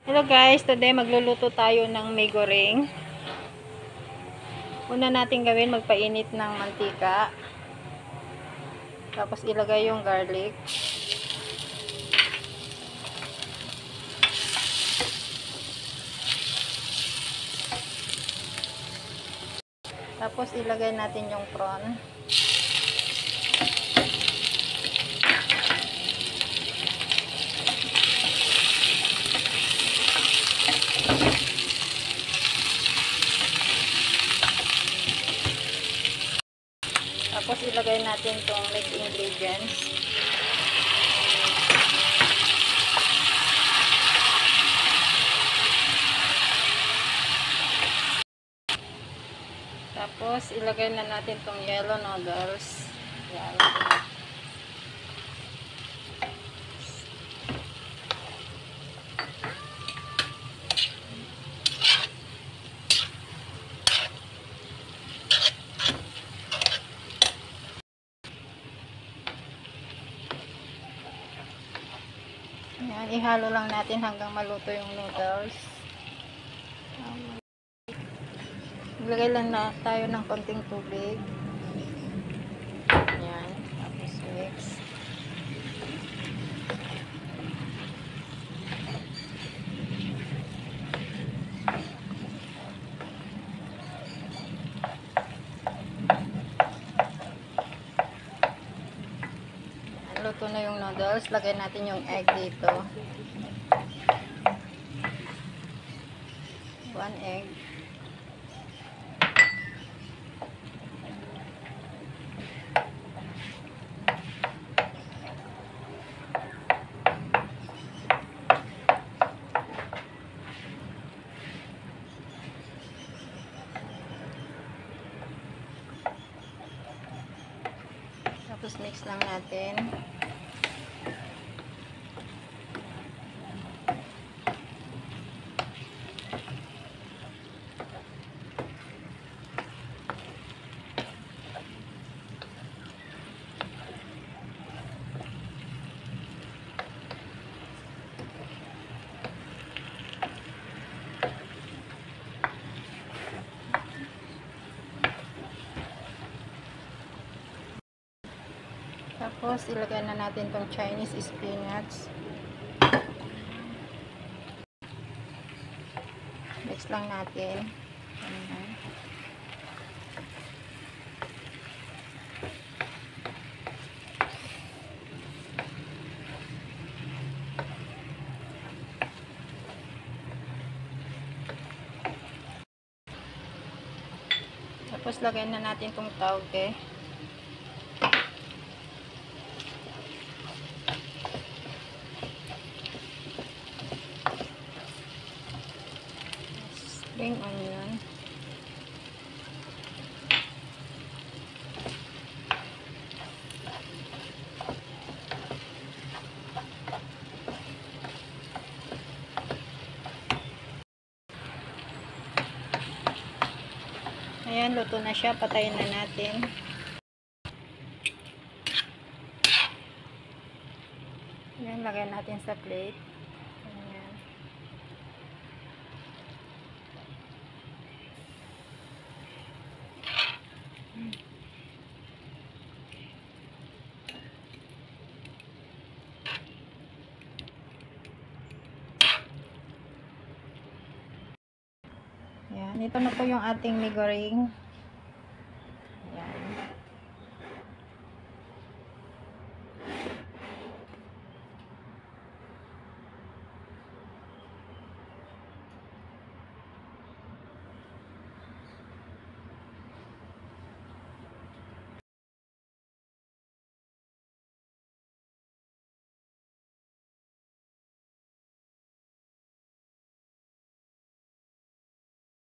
Hello guys, today magluluto tayo ng may goring. Una natin gawin, magpainit ng mantika. Tapos ilagay yung garlic. Tapos ilagay natin yung prawn. Tapos ilagay natin itong mixed ingredients. Tapos ilagay na natin itong yellow noodles. Yan. Yan, ihalo lang natin hanggang maluto yung noodles. Ilagay lang na tayo ng konting tubig. Yan, tapos mix. Yan, luto na yung noodles. Lagay natin yung egg dito. 1 egg. Tapos mix lang natin. Tapos, ilagay na natin tong Chinese spinach. Mix lang natin. Ayan. Tapos, lagay na natin tong tauge. Spring onion. Ayan, luto na siya. Patayin na natin. Ayan, lagay natin sa plate. Ayan. Yan, ito na po yung ating may goring.